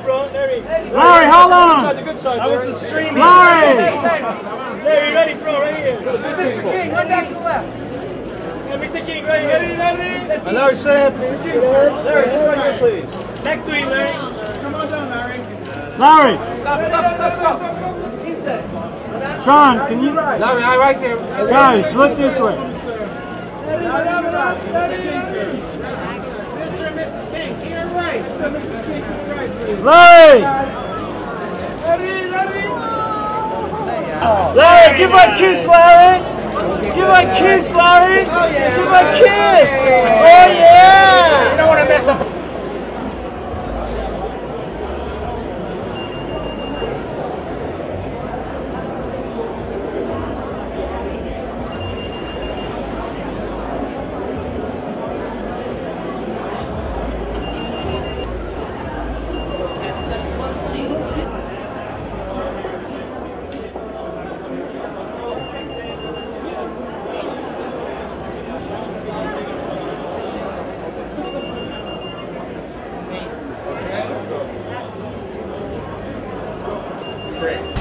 front. Larry, hold on. the good side. That was the stream. Larry! Larry, ready, throw, right here. Mr. King, run back to the left. Mr. King, right here. Hello, Sam. Larry, just right here, please. Next to him, Larry. Come on down, Larry. Larry! Stop. He's there. Shawn, can you... Larry, right here. Guys, look this way. Mr. and Mrs. King, to your right. Mrs. King, to the right, please. Larry! Larry, give her a kiss, Larry! Give her a kiss, Larry! Give her a kiss! Oh, yeah! You don't want to mess up. Great.